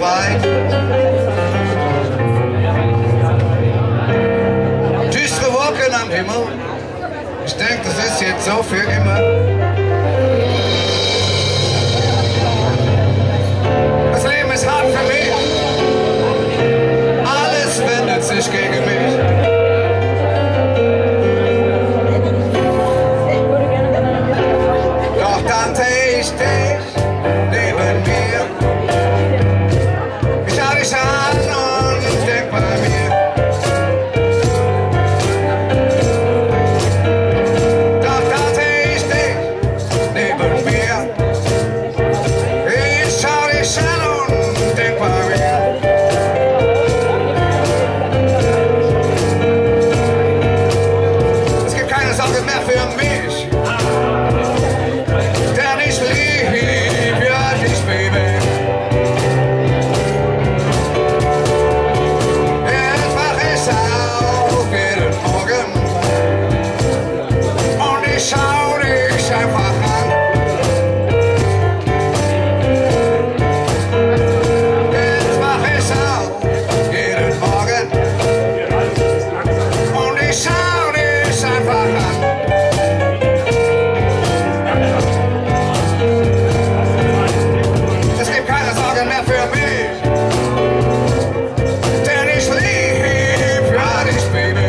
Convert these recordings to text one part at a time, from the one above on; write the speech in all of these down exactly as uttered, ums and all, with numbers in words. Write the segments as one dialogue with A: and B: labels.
A: weit. Düstere Wolken am Himmel. Ich denke, das ist jetzt so für immer. Das Leben ist hart für mich. Alles wendet sich gegen mich. Doch dann sehe ich dich neben mir. Ich schau dich an und denk bei mir. Doch dann sehe ich dich neben mir. Ich schau dich an und denk bei mir. Es gibt keine Sorge mehr für mich. Schau dich einfach an. Jetzt wach ich auf jeden Morgen und ich schau dich einfach an. Es gibt keine Sorgen mehr für mich, denn ich lieb ja dich, Baby.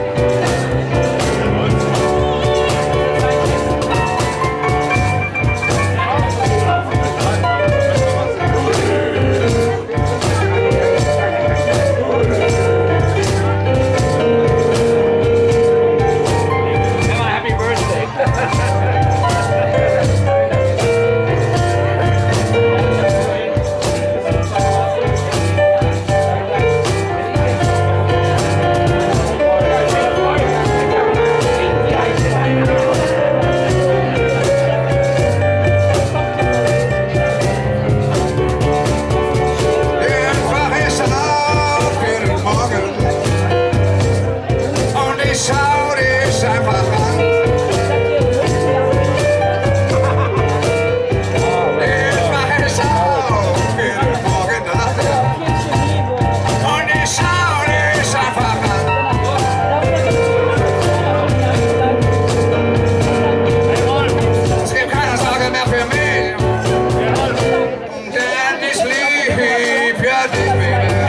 A: Schau dich einfach an. Ich mach es auf jeden Morgen danach. Und ich schau dich einfach an. Es gibt keine Sorge mehr für mich, denn ich lieb ja dich, Baby.